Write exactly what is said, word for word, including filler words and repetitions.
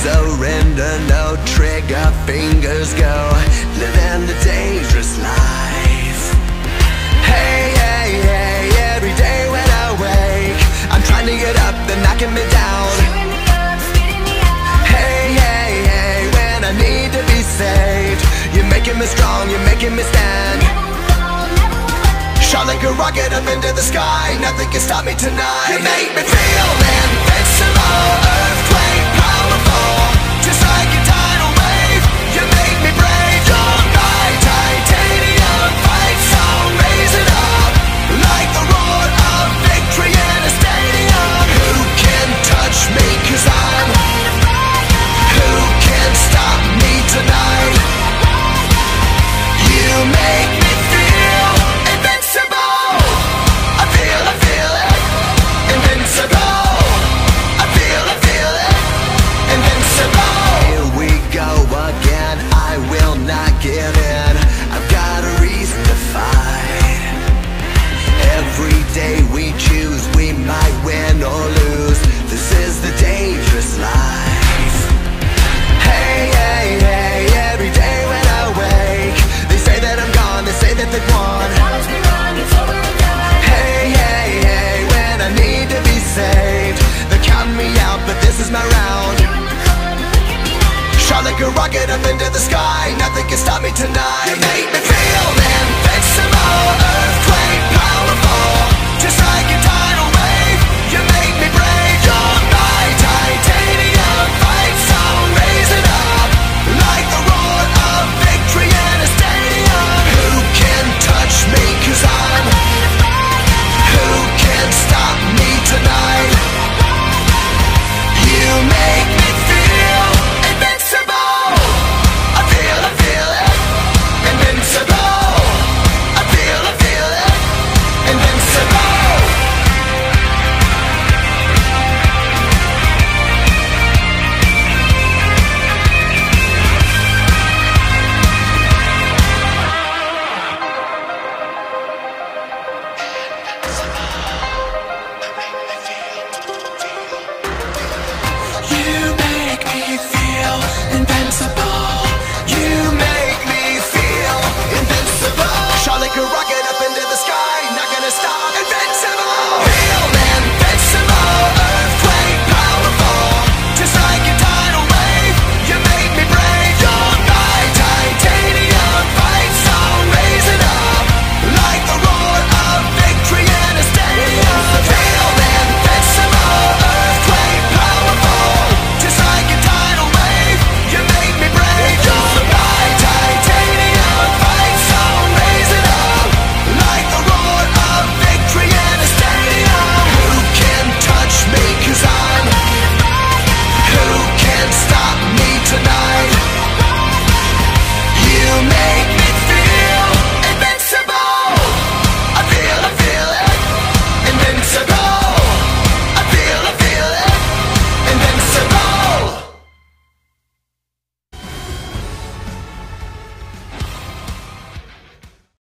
surrender, no trigger fingers go, living the dangerous life. Hey, hey, hey, every day when I wake, I'm trying to get up, they're knocking me down. Hey, hey, hey, when I need to be saved, you're making me strong, you're making me stand. Shot like a rocket up into the sky, nothing can stop me tonight. You make me feel invincible, earthquake powerful, just like a tidal wave. You make me brave, you're my titanium fight song. Raise it up, like the roar of victory in a stadium. Who can touch me, cause I'm who can stop me tonight? You make me feel invincible. I feel, I feel it, invincible. I feel, I feel it, invincible. Here we go again, I will not give in. I've got a reason to fight. Every day we choose, we might win or lose. This is the dangerous life. Hey, hey, hey, every day when I wake, they say that I'm gone, they say that they've won. Hey, hey, hey, when I need to be saved, they're counting me out, but this is my round. Shot like a rocket up into the sky, nothing can stop me tonight. You make me feel invincible.